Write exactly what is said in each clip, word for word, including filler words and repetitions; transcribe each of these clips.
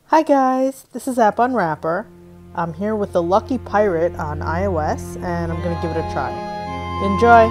Hi guys, this is App Unwrapper. I'm here with the Lucky Pirate on iOS and I'm going to give it a try. Enjoy!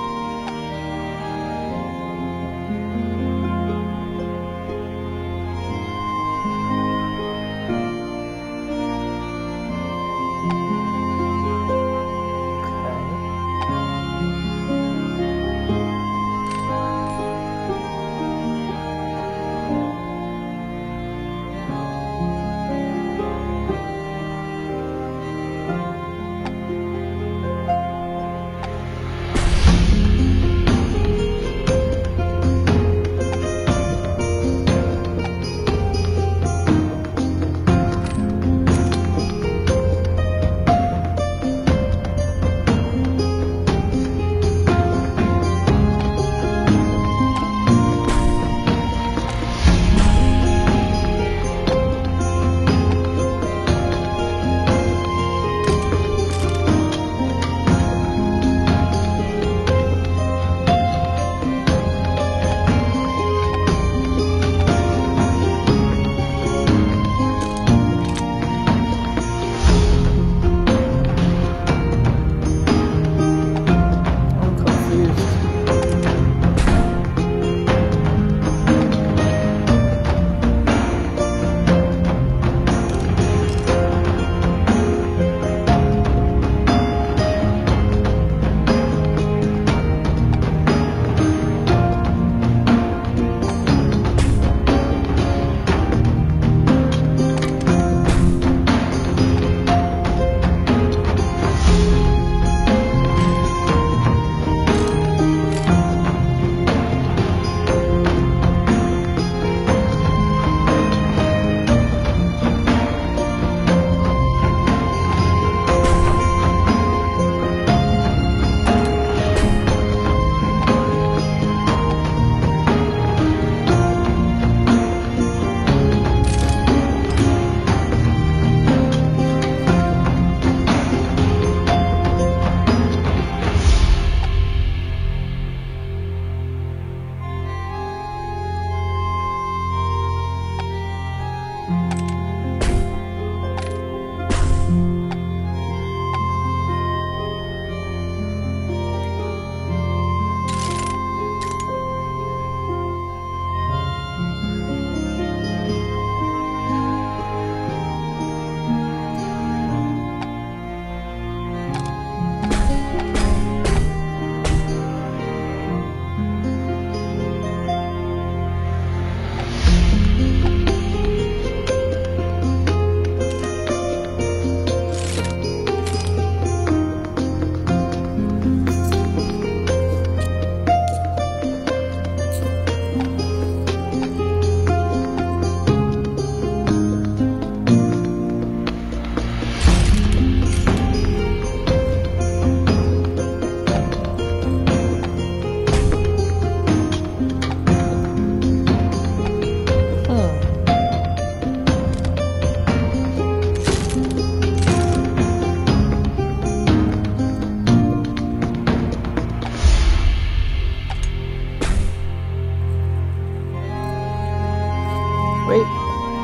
Wait.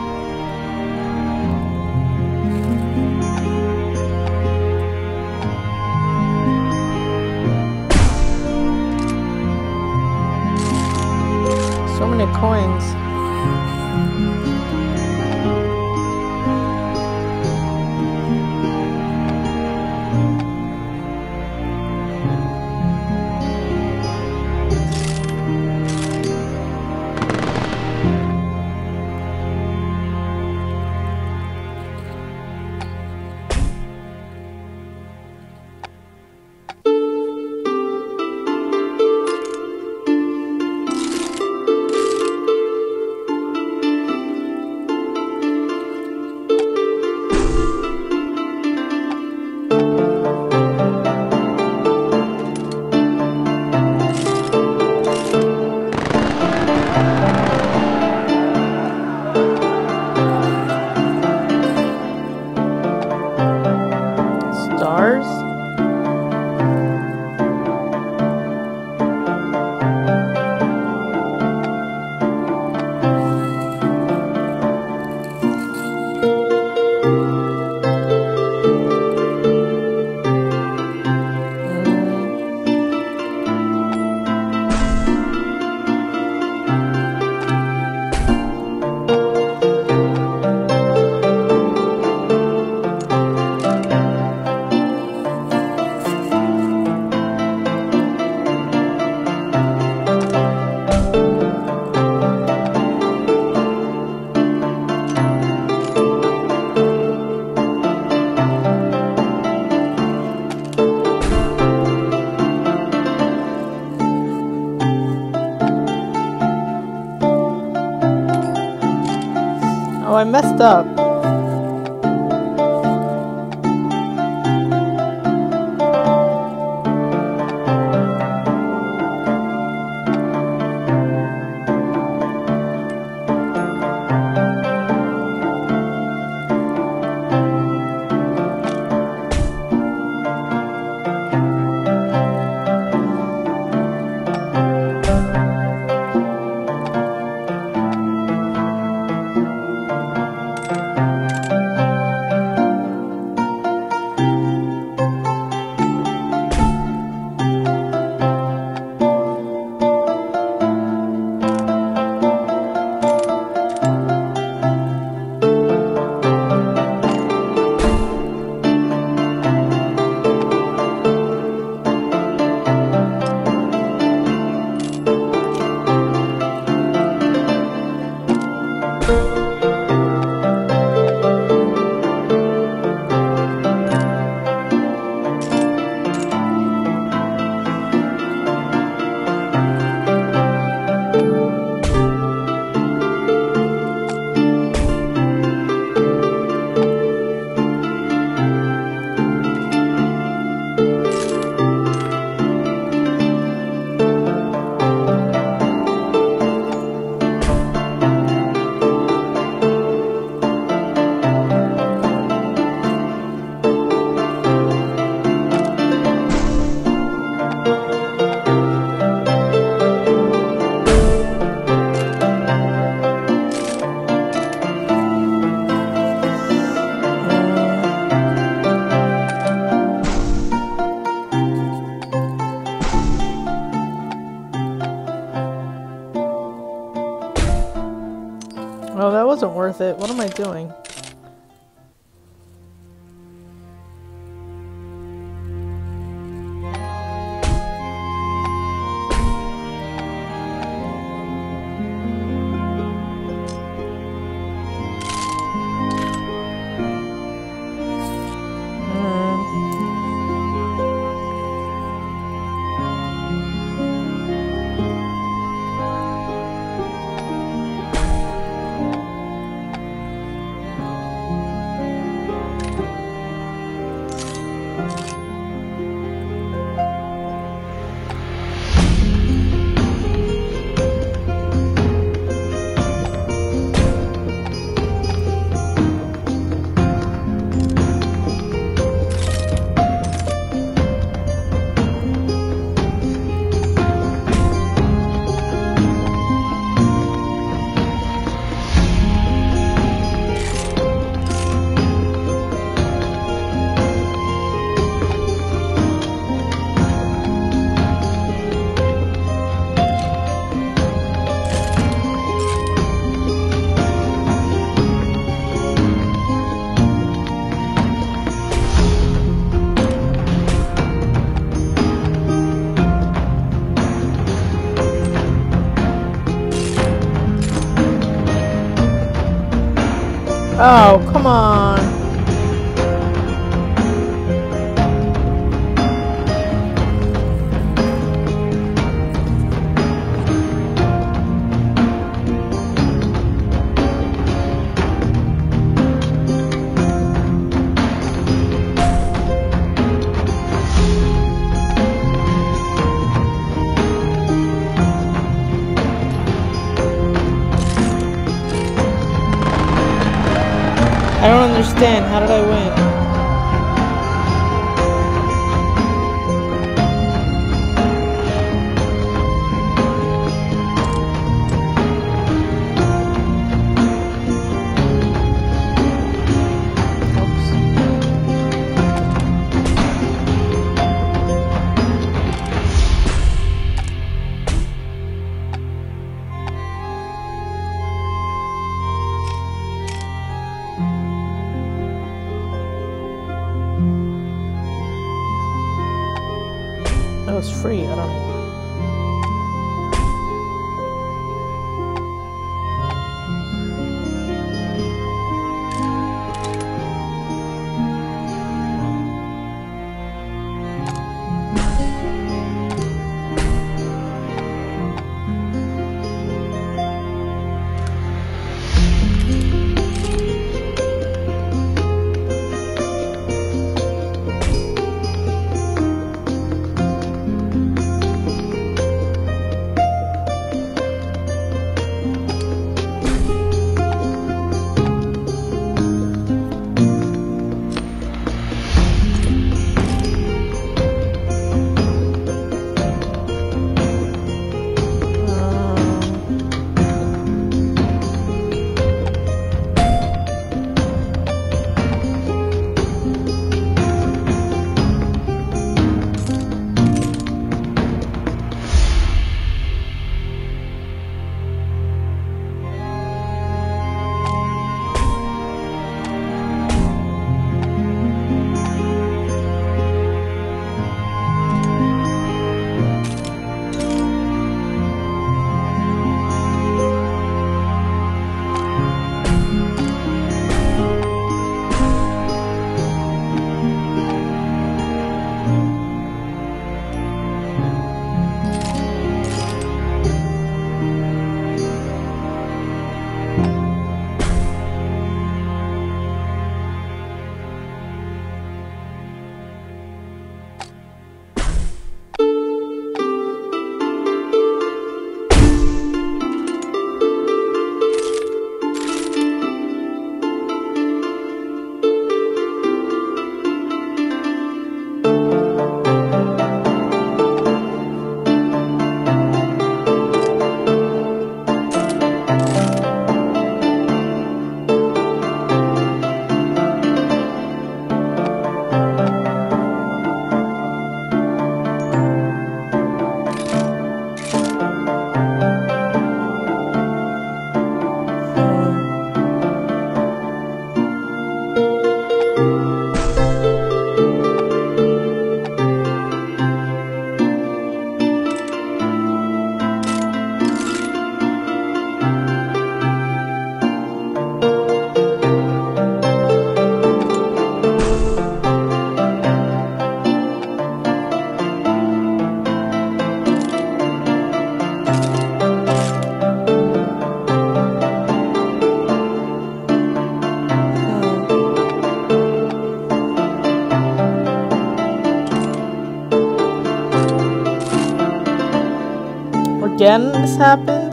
So many coins. Oh, I messed up. Oh, that wasn't worth it. What am I doing? Oh, come on. I don't understand. How did I win? That was free. I don't know. again this happened?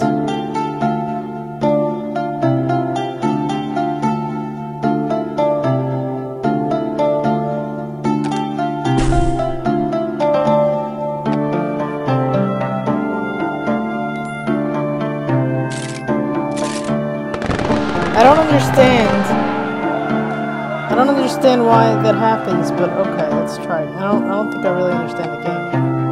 I don't understand. I don't understand why that happens, but okay, let's try it. I don't I don't think I really understand the game.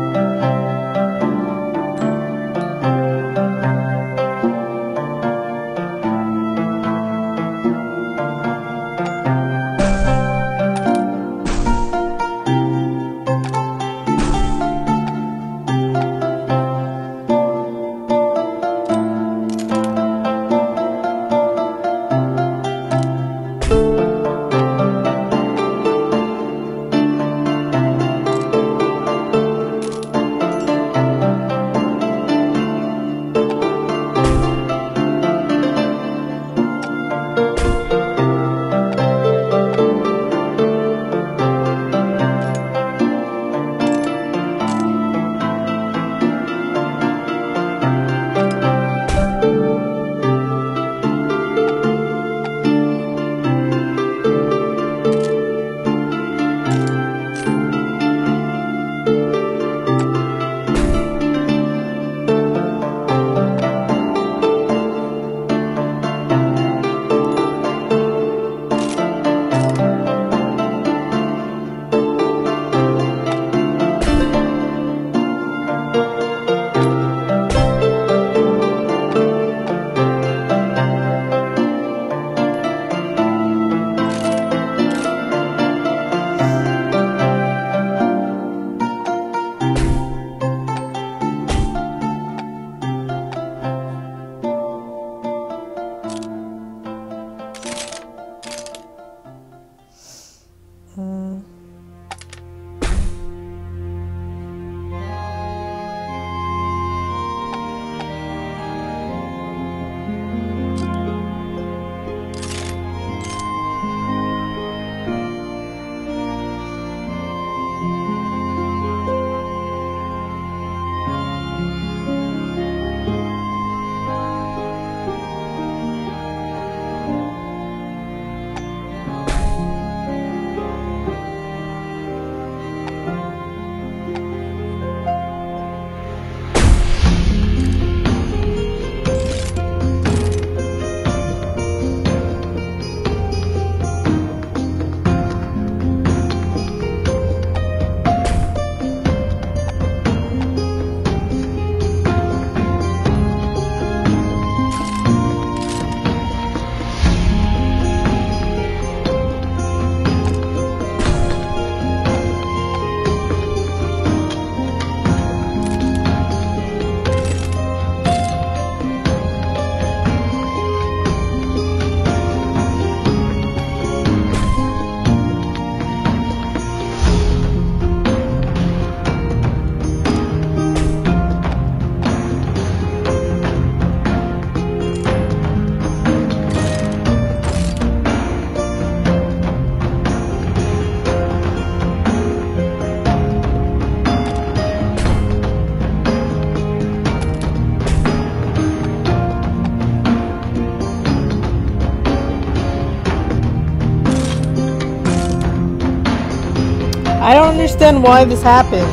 I don't understand why this happens.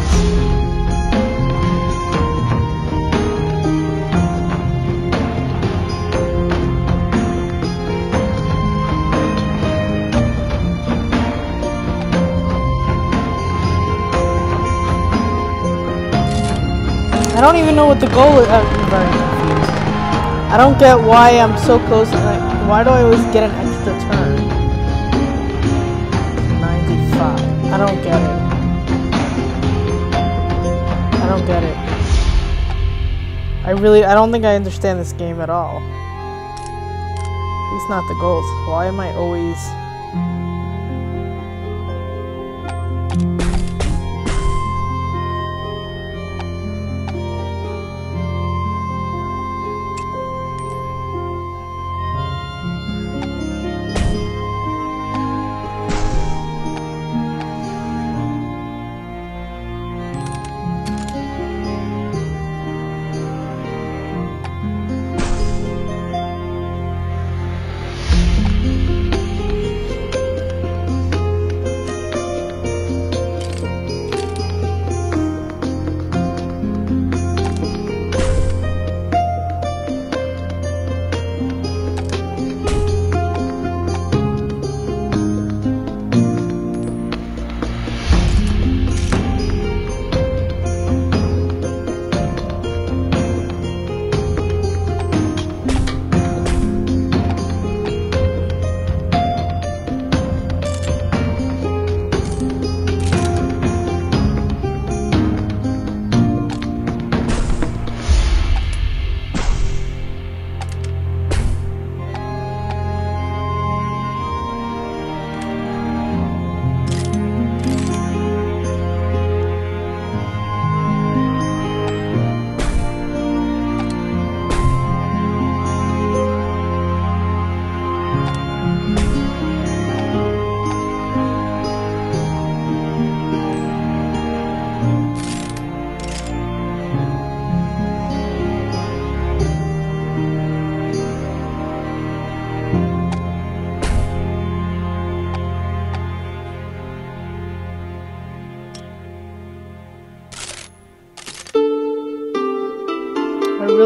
I don't even know what the goal is. I'm very confused. I don't get why I'm so close. Like, why do I always get an extra turn? ninety-five. I don't get it. I don't get it. I really, I don't think I understand this game at all. At least not the goals. Why am I always...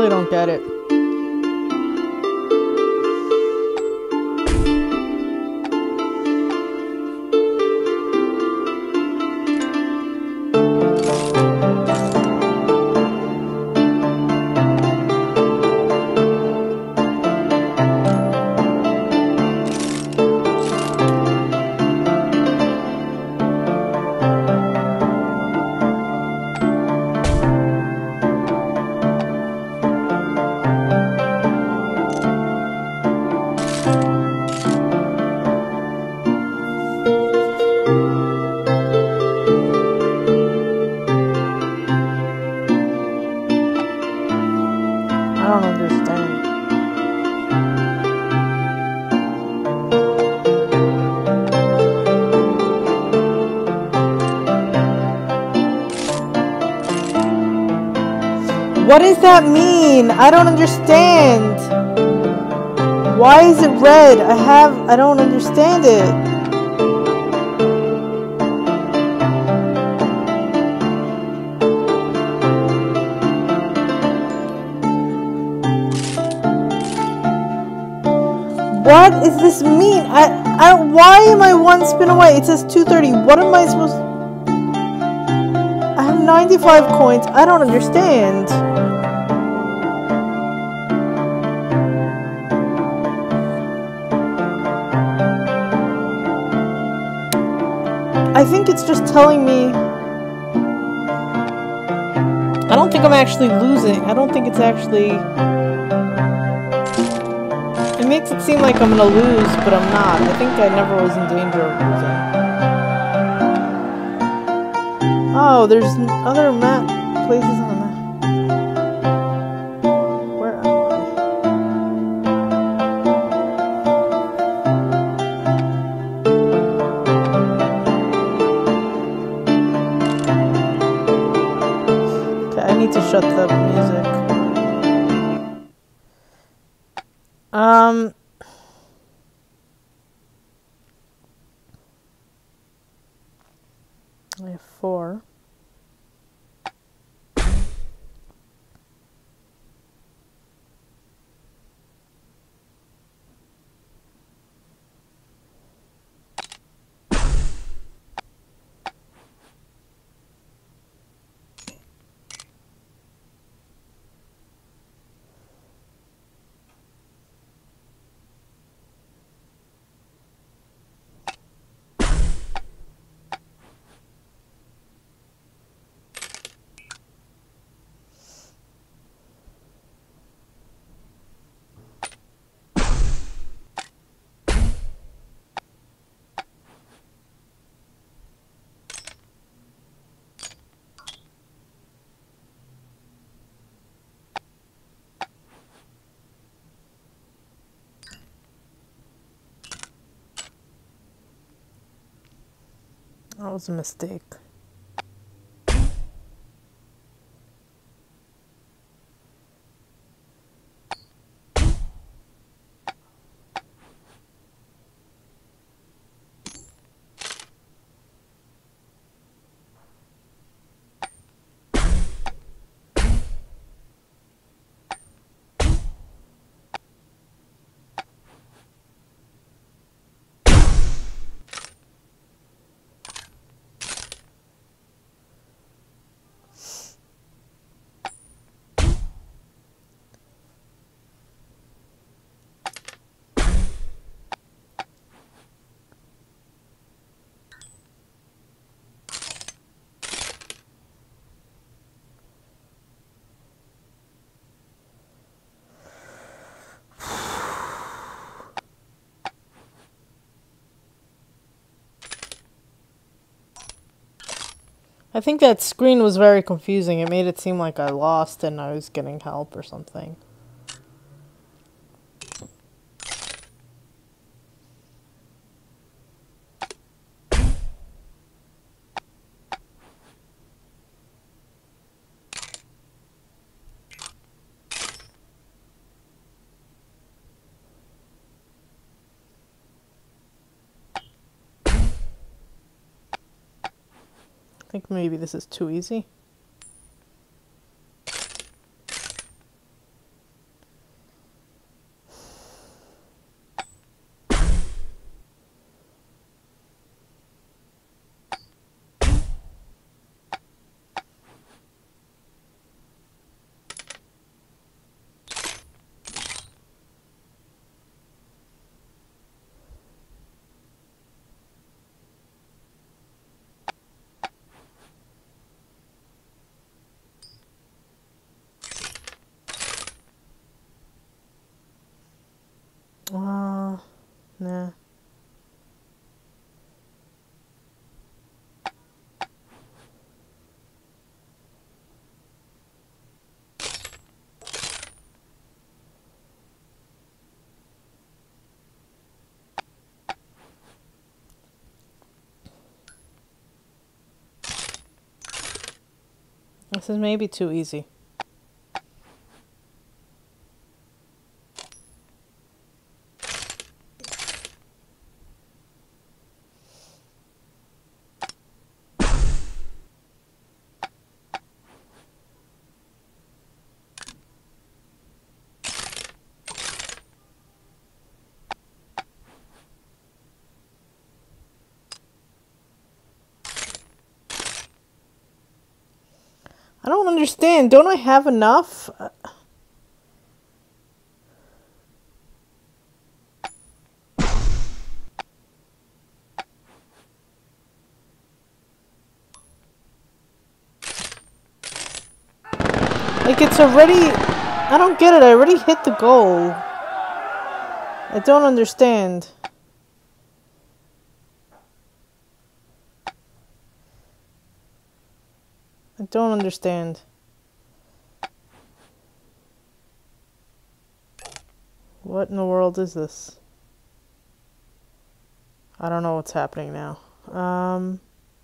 really don't get it. I don't understand. What does that mean? I don't understand. Why is it red? I have... I don't understand it. What does this mean? I, I, why am I one spin away? It says two thirty. What am I supposed to... I have ninety-five coins. I don't understand. I think it's just telling me... I don't think I'm actually losing. I don't think it's actually... It makes it seem like I'm gonna lose, but I'm not. I think I never was in danger of losing. Oh, there's other map places on the map. Where am I? Okay, I need to shut the music. Um, I have four. That was a mistake. I think that screen was very confusing. It made it seem like I lost and I was getting help or something. I think maybe this is too easy. Nah. This is maybe too easy. I don't understand. Don't I have enough? Like, it's already... I don't get it. I already hit the goal. I don't understand. I don't understand. What in the world is this? I don't know what's happening now. Um...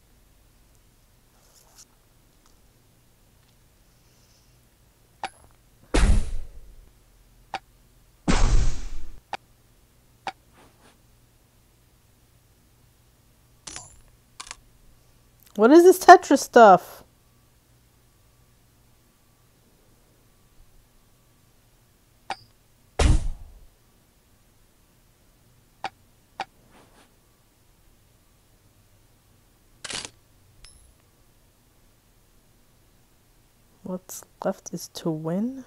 What is this Tetris stuff? What's left is to win?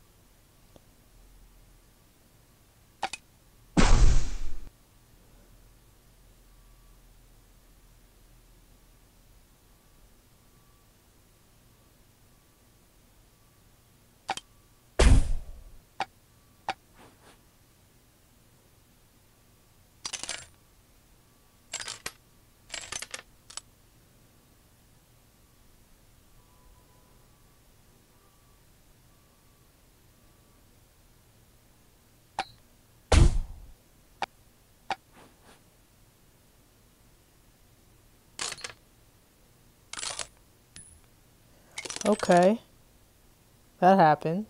Okay. That happened.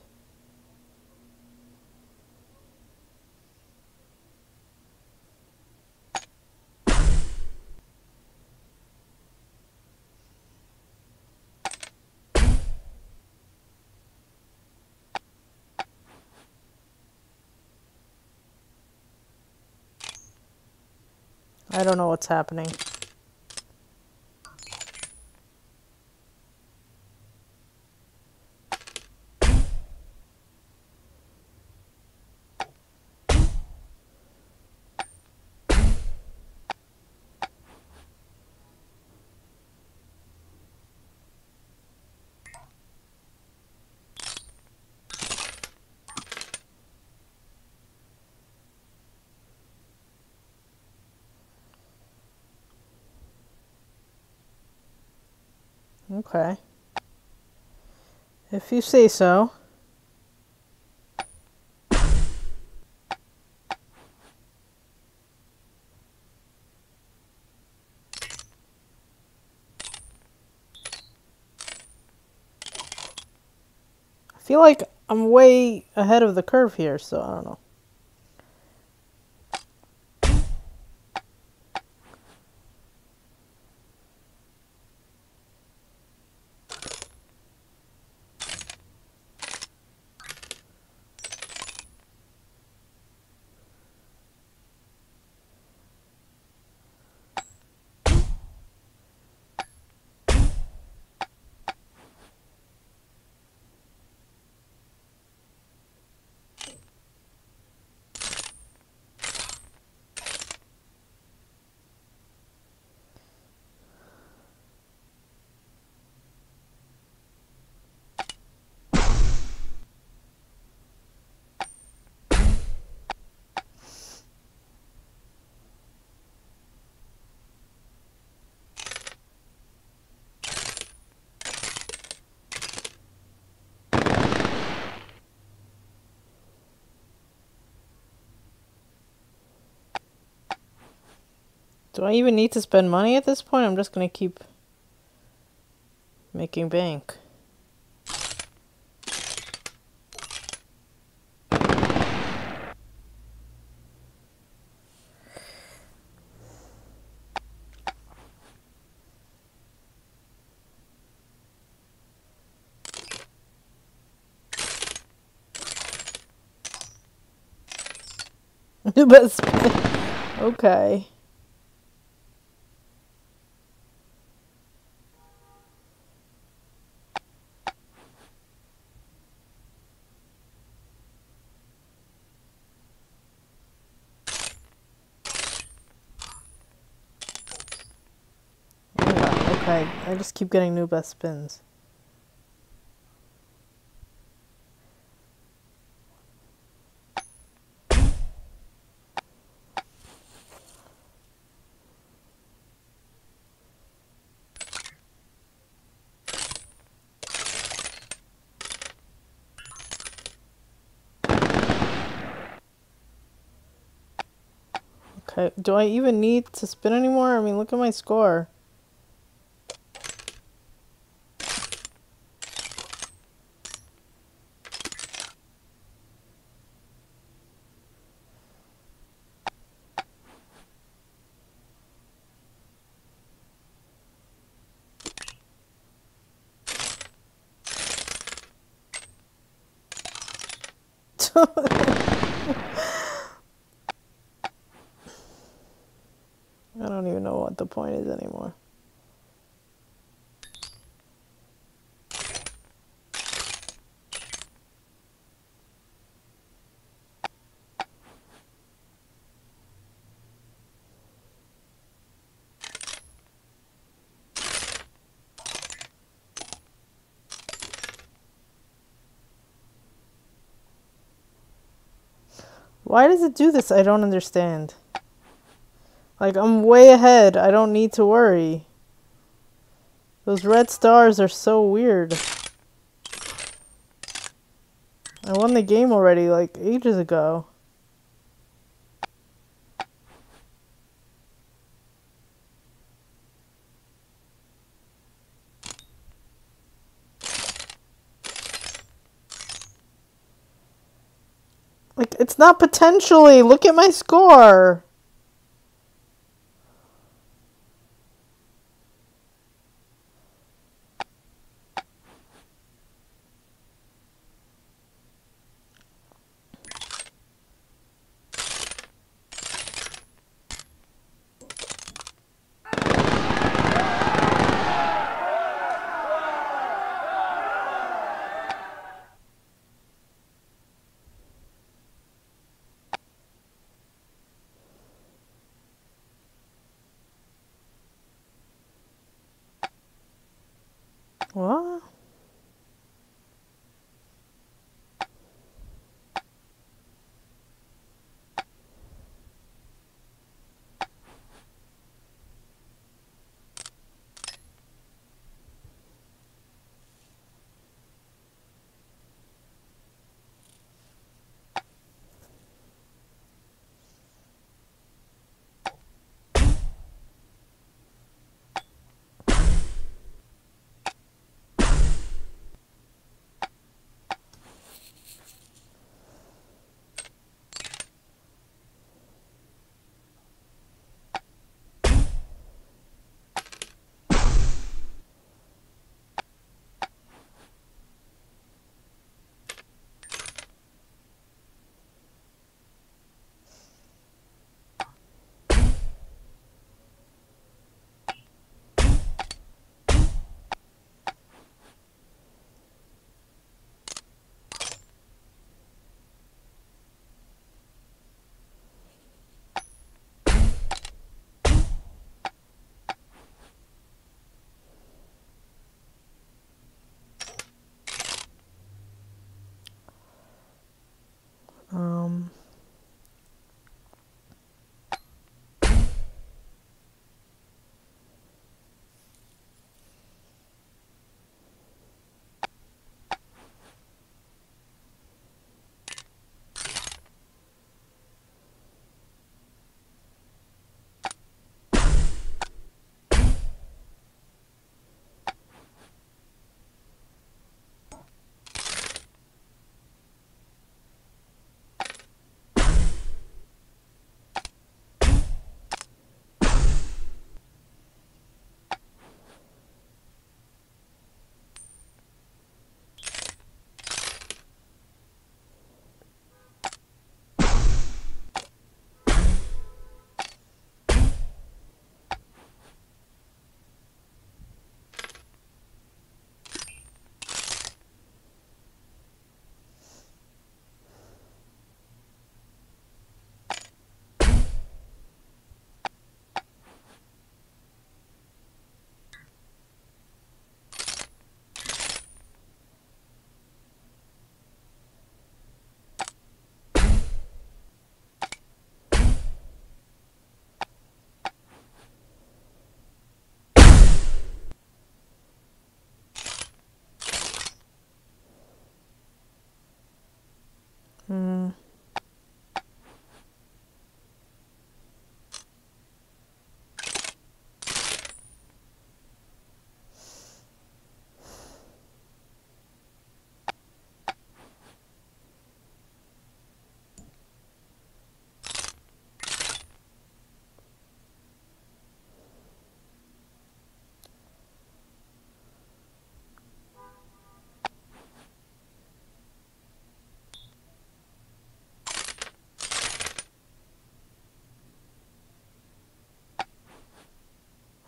I don't know what's happening. Okay. If you say so. I feel like I'm way ahead of the curve here, so I don't know. Do I even need to spend money at this point? I'm just gonna keep making bank. But okay. Yeah, okay. I just keep getting new best spins. Okay, do I even need to spin anymore? I mean, look at my score. I don't even know what the point is anymore. Why does it do this? I don't understand. Like, I'm way ahead. I don't need to worry. Those red stars are so weird. I won the game already, like, ages ago. Like, it's not potentially. Look at my score. What?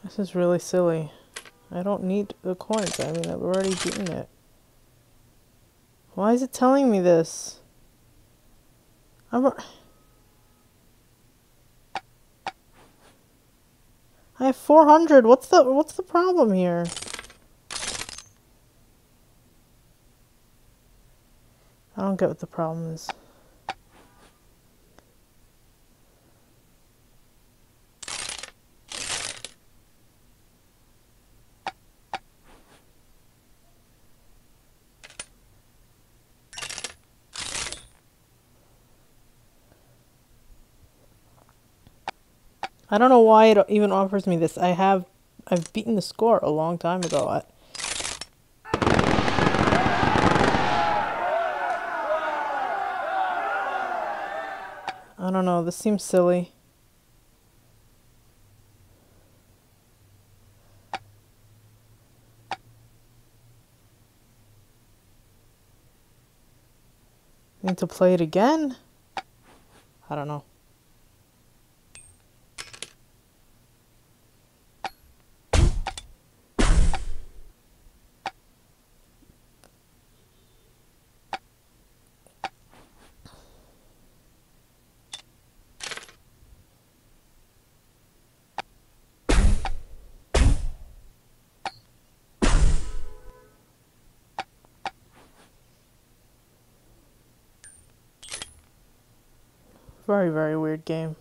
This is really silly. I don't need the coins. I mean, I've already beaten it. Why is it telling me this? I'm... I have four hundred. What's the what's the problem here? I don't get what the problem is. I don't know why it even offers me this. I have, I've beaten the score a long time ago. I, I don't know, this seems silly. Need to play it again? I don't know. Very, very weird game.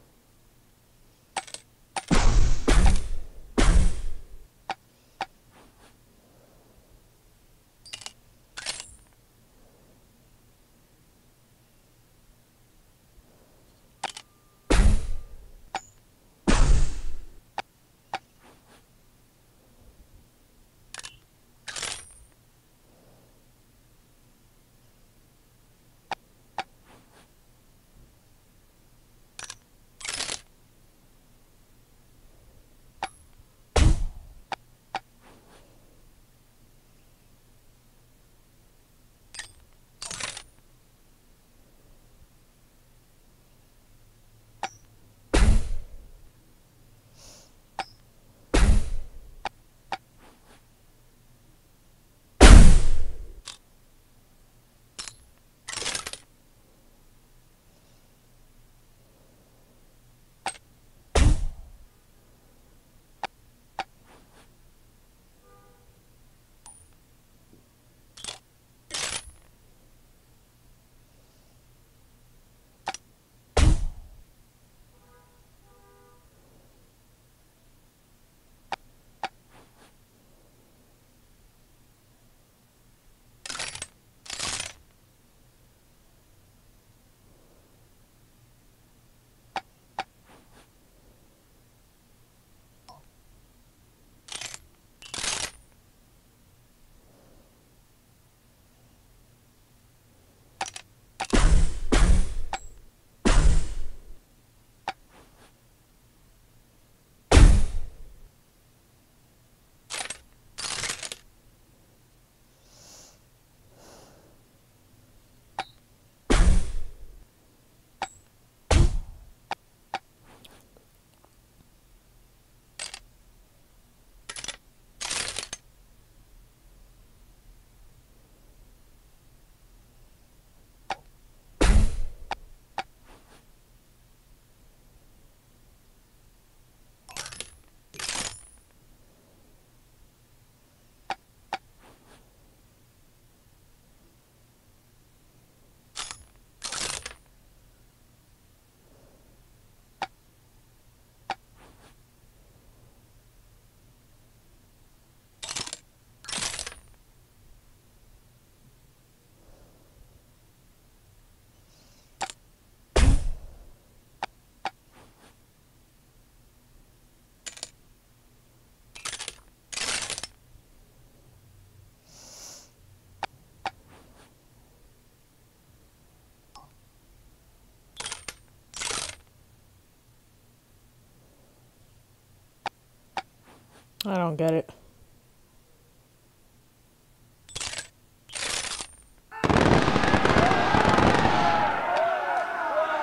I don't get it.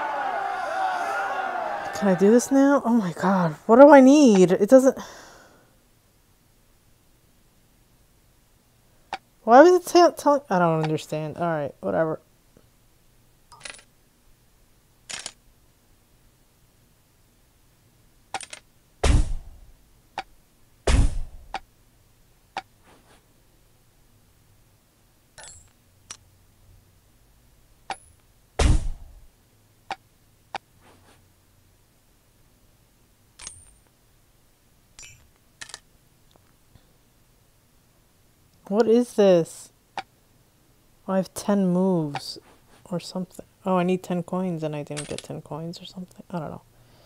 Can I do this now? Oh my god. What do I need? It doesn't... Why was it tell telling? I don't understand. All right, whatever. What is this? Oh, I have ten moves or something. Oh, I need ten coins and I didn't get ten coins or something. I don't know.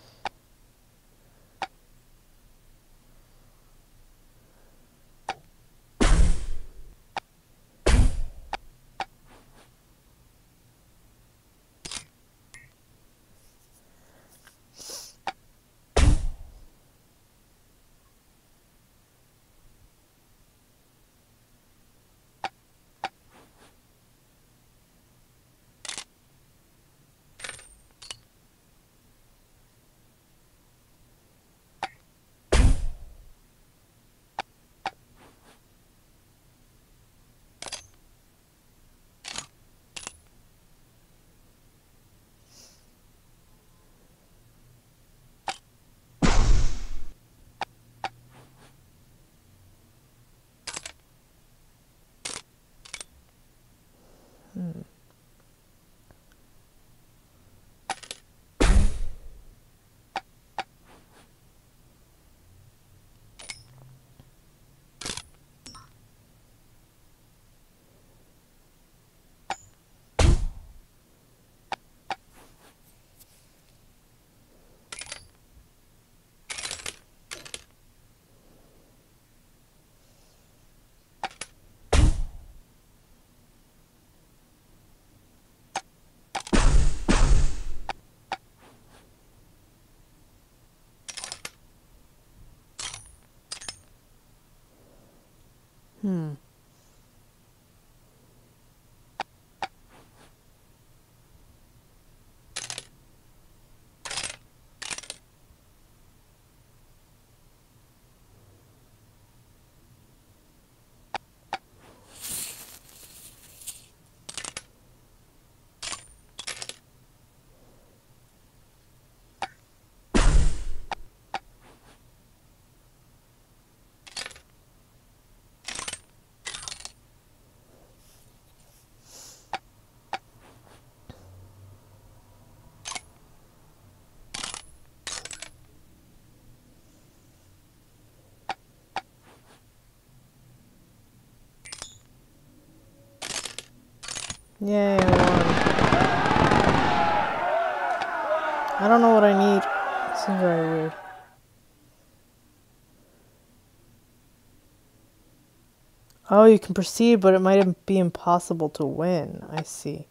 Hmm. Hmm. Yay, I won. I don't know what I need. It seems very weird. Oh, you can proceed, but it might be impossible to win. I see.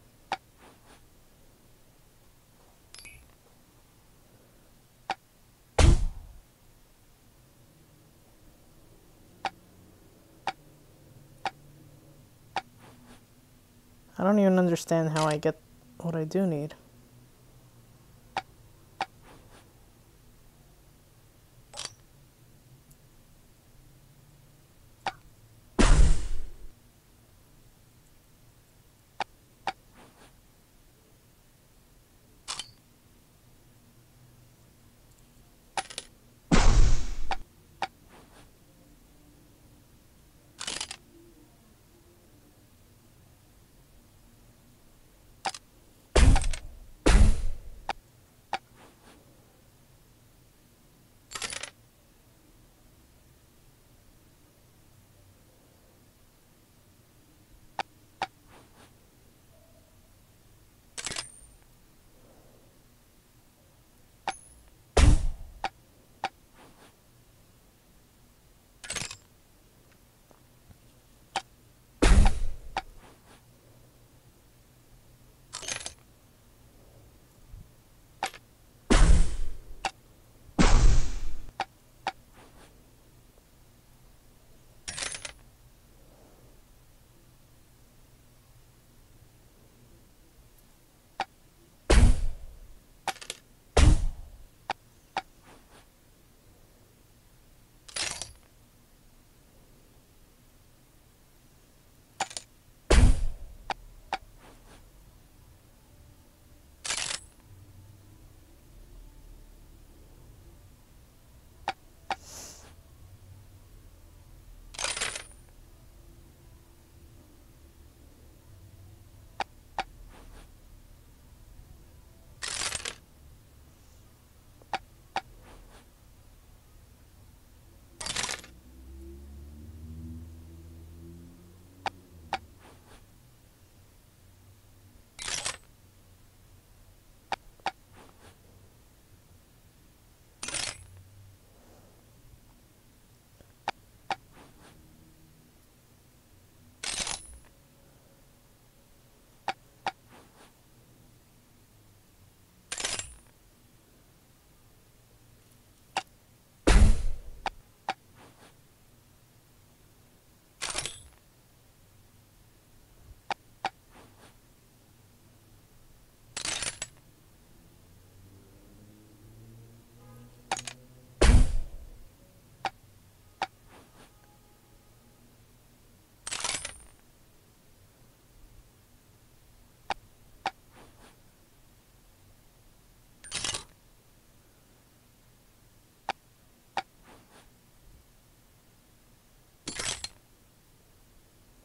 I don't even understand how I get what I do need.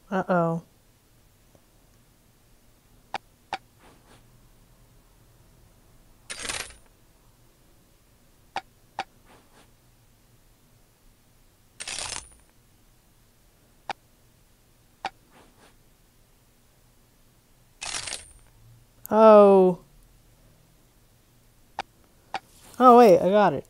Uh-oh. Oh. Oh, wait, I got it.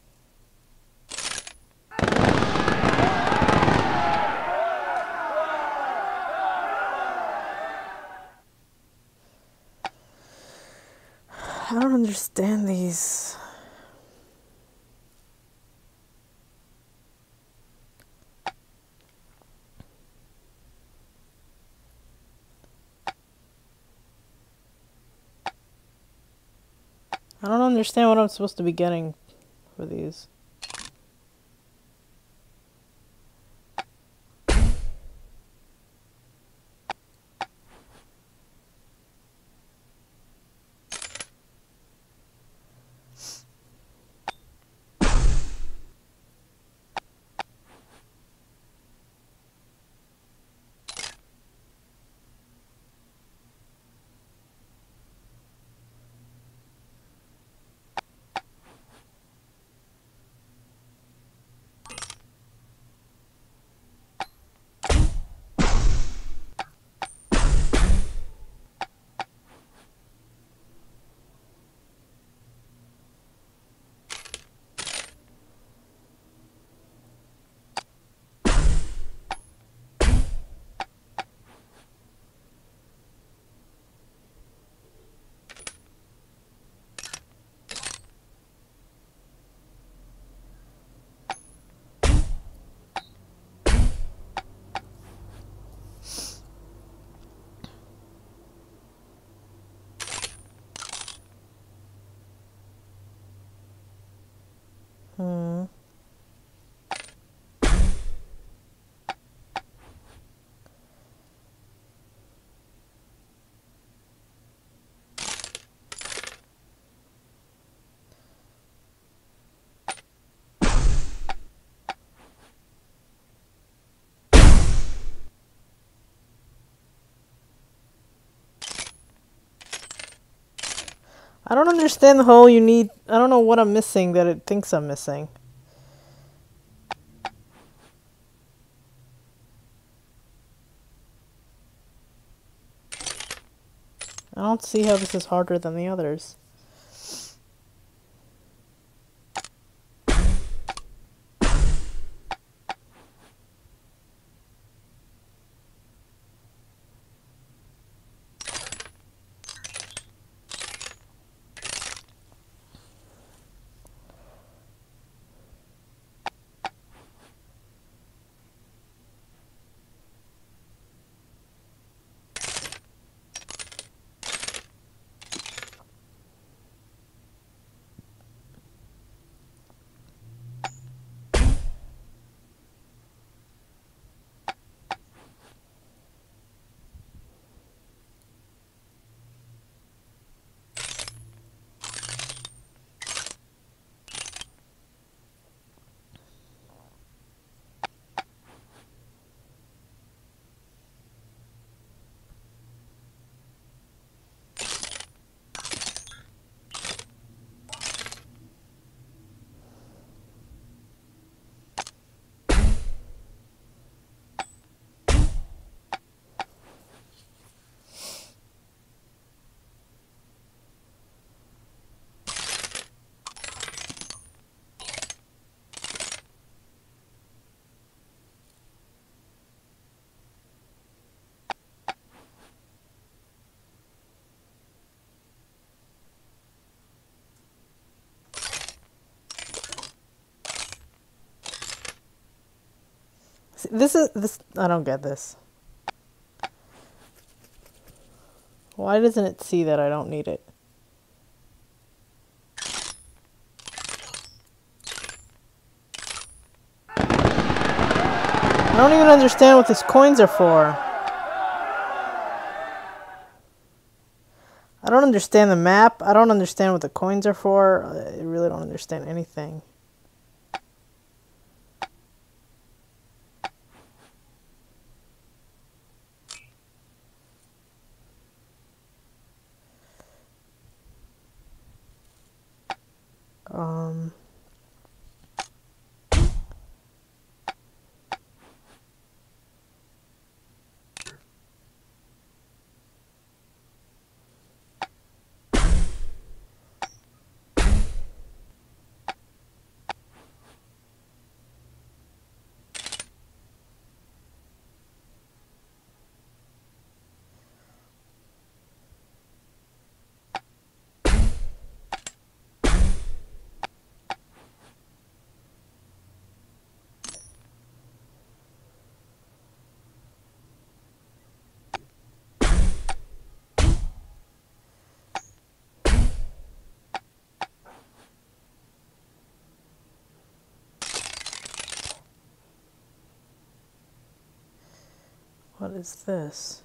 I don't understand these. I don't understand what I'm supposed to be getting for these. Hmm. I don't understand the whole you need... I don't know what I'm missing that it thinks I'm missing. I don't see how this is harder than the others. See, this is... this. I don't get this. Why doesn't it see that I don't need it? I don't even understand what these coins are for. I don't understand the map. I don't understand what the coins are for. I really don't understand anything. What is this?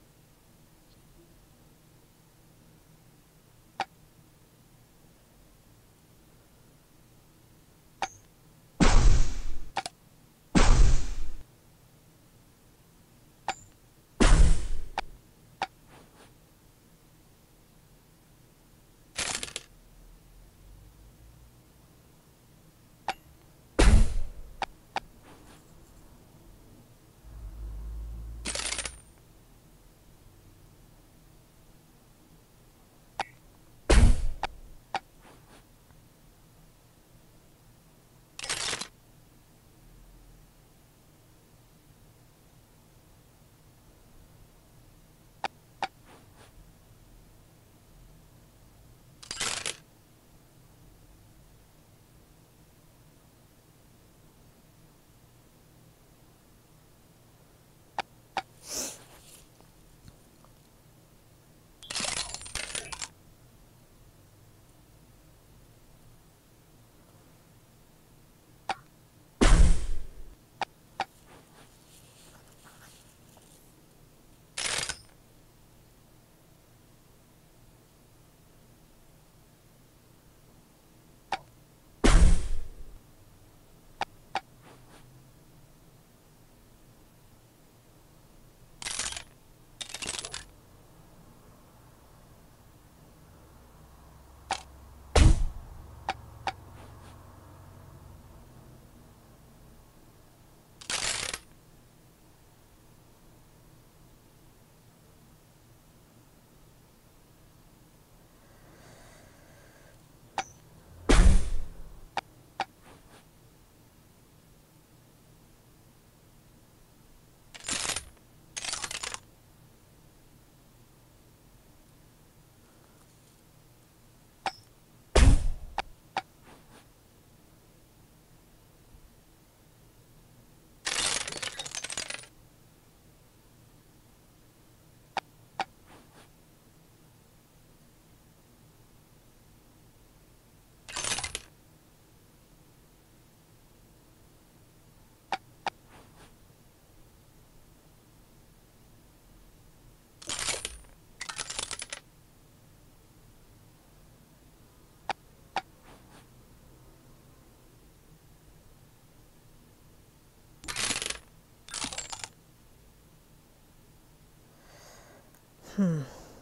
Hmm.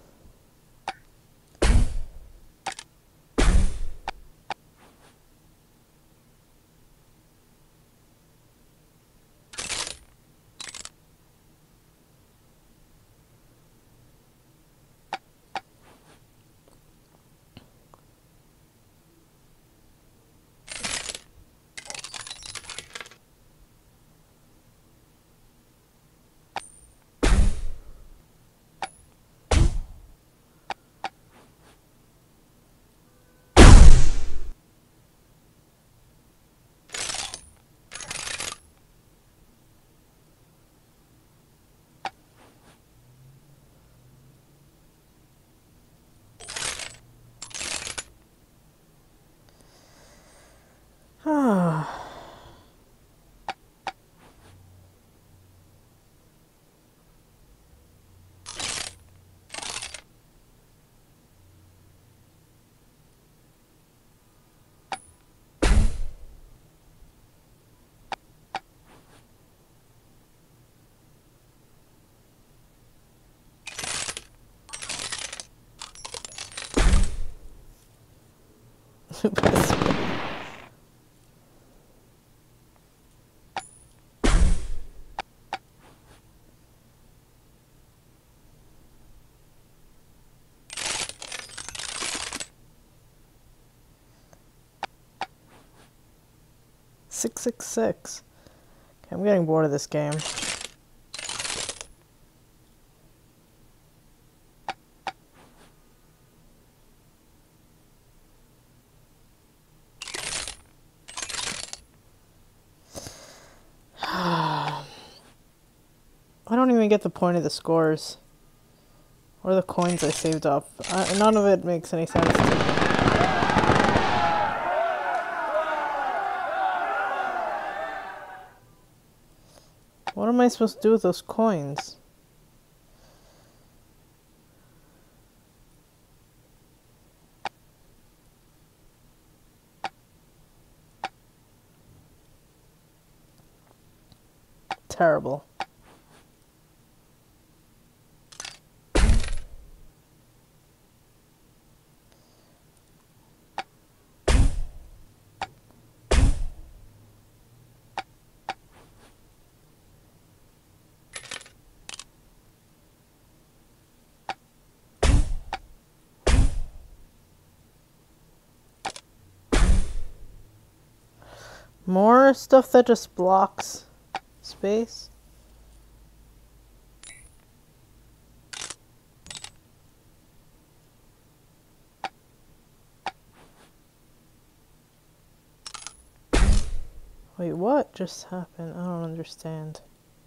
Ah. Six six six. Okay, I'm getting bored of this game. I don't even get the point of the scores. Or the coins I saved up. Uh, none of it makes any sense to me. What am I supposed to do with those coins? terrible. More stuff that just blocks space. Wait, what just happened? I don't understand.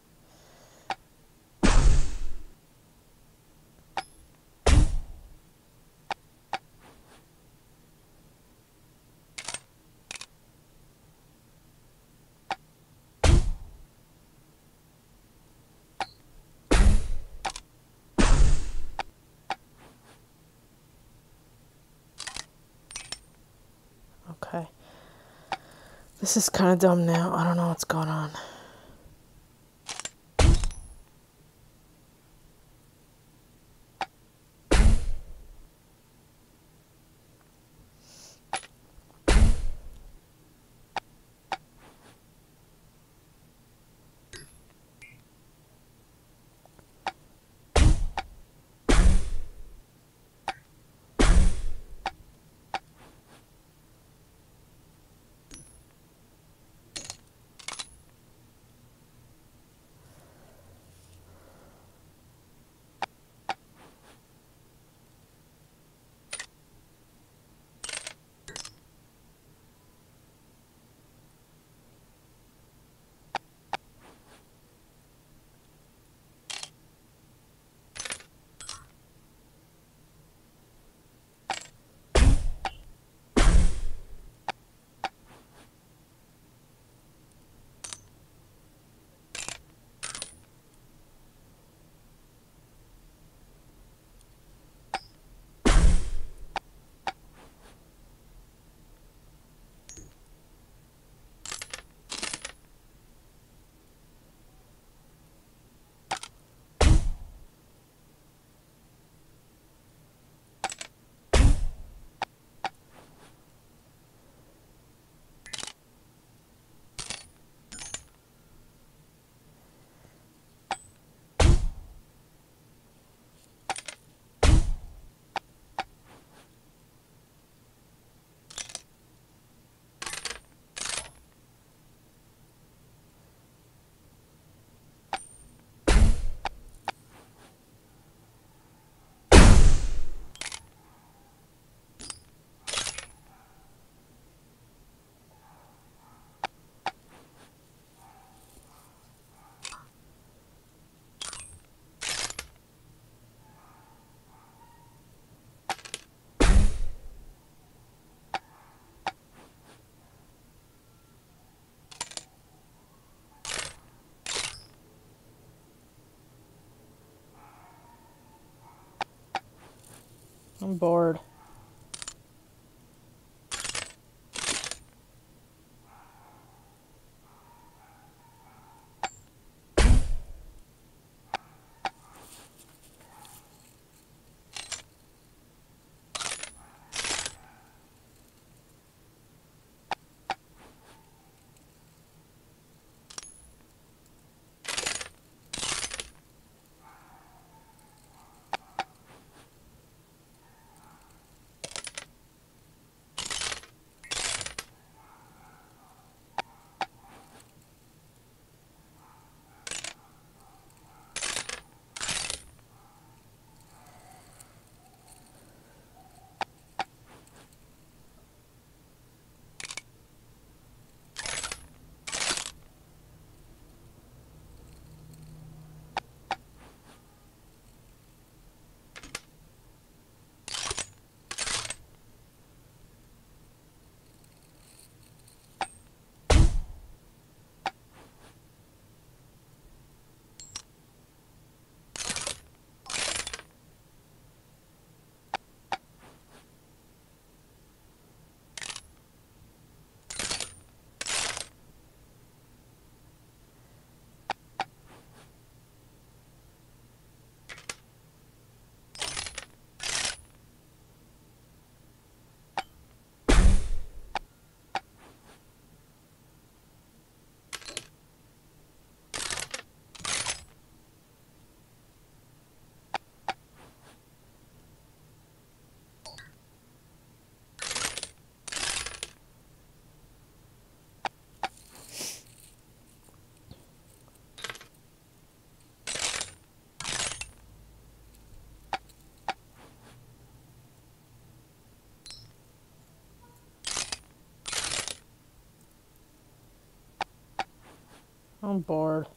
Okay. This is kind of dumb now. I don't know what's going on. I'm bored. I'm bored.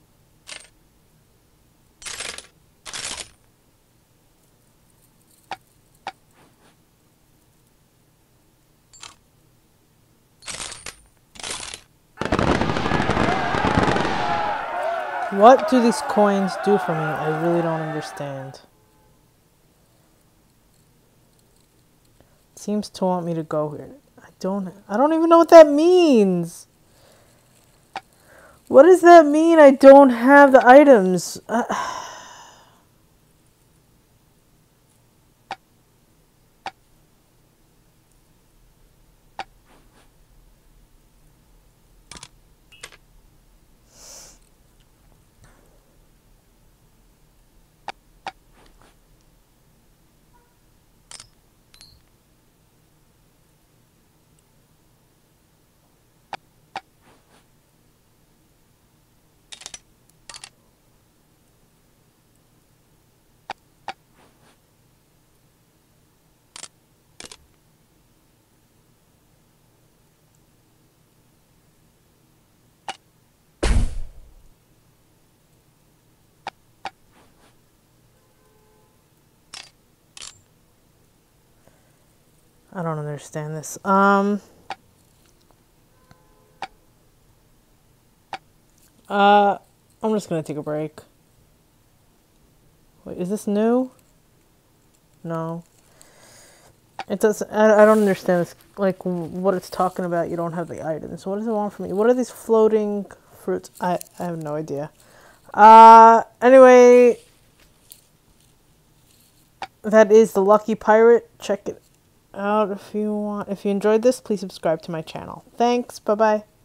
What do these coins do for me? I really don't understand. It seems to want me to go here. I don't I don't even know what that means. What does that mean? I don't have the items. Uh, I don't understand this. Um. Uh, I'm just gonna take a break. Wait, is this new? No. It does. I, I don't understand this. Like what it's talking about. You don't have the items. What does it want from me? What are these floating fruits? I I have no idea. Uh. Anyway, that is the Lucky Pirate. Check it out if you want. If you enjoyed this, please subscribe to my channel. Thanks. Bye bye.